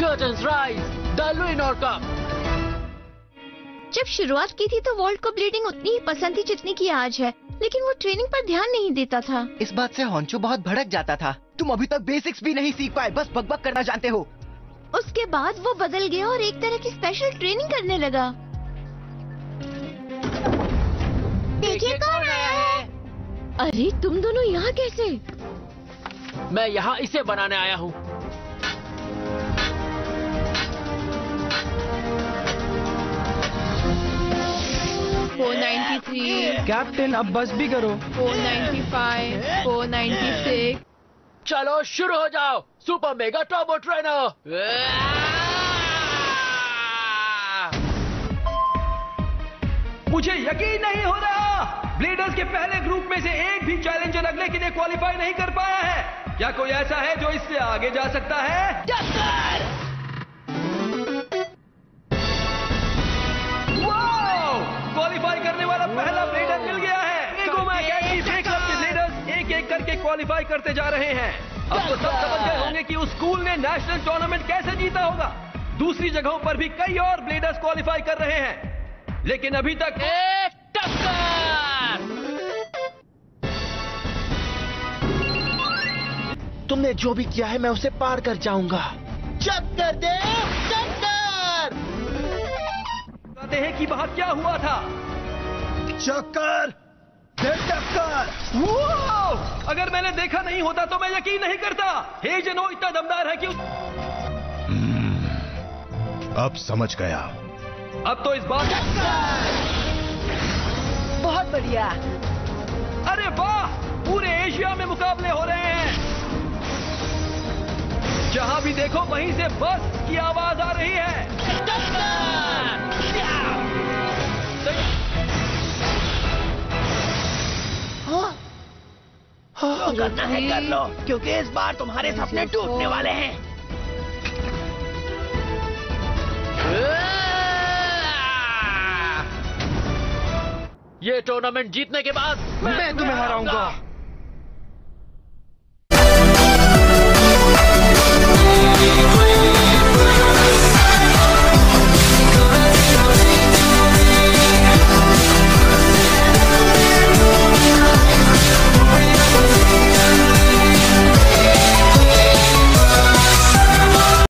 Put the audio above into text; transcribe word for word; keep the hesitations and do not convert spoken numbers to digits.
Curtains rise, the Luinor Cup. जब शुरुआत की थी तो वॉल्ट को ब्लीडिंग उतनी ही पसंद थी जितनी की आज है, लेकिन वो ट्रेनिंग पर ध्यान नहीं देता था। इस बात से हॉन्चो बहुत भड़क जाता था। तुम अभी तक बेसिक्स भी नहीं सीख पाए, बस बकबक करना जानते हो। उसके बाद वो बदल गया और एक तरह की स्पेशल ट्रेनिंग करने लगा। देखिए कौन आया है। अरे तुम दोनों यहाँ कैसे? मैं यहाँ इसे बनाने आया हूँ। Four ninety three. कैप्टन अब बस भी करो। Four ninety five, four ninety six. चलो शुरू हो जाओ, सुपर मेगा टर्बो ट्रेनर। मुझे यकीन नहीं हो रहा, ब्लेडर्स के पहले ग्रुप में से एक भी चैलेंजर अगले के लिए क्वालिफाई नहीं कर पाया है। क्या कोई ऐसा है जो इससे आगे जा सकता है? क्वालिफाई करने वाला पहला ब्लेडर मिल गया है। एगोमा अकेडमी ब्रेकअप के ब्लेडर्स एक एक करके क्वालिफाई करते जा रहे हैं। अब तो सब समझ गए होंगे कि उस स्कूल ने नेशनल टूर्नामेंट कैसे जीता होगा। दूसरी जगहों पर भी कई और ब्लेडर्स क्वालिफाई कर रहे हैं, लेकिन अभी तक एक टक्कर। तुमने जो भी किया है मैं उसे पार कर जाऊंगा। चक्कर दे, चक्कर। कहते हैं कि वहां क्या हुआ था। चक्कर दे, टक्कर। अगर मैंने देखा नहीं होता तो मैं यकीन नहीं करता। हेजनो इतना दमदार है कि अब समझ गया। अब तो इस बात बहुत बढ़िया। अरे वाह, पूरे एशिया में मुकाबले हो रहे हैं। जहां भी देखो वहीं से बस की आवाज आ रही है। जो करना है कर लो, क्योंकि इस बार तुम्हारे सपने टूटने वाले हैं। ये टूर्नामेंट जीतने के बाद मैं तुम्हें हराऊंगा।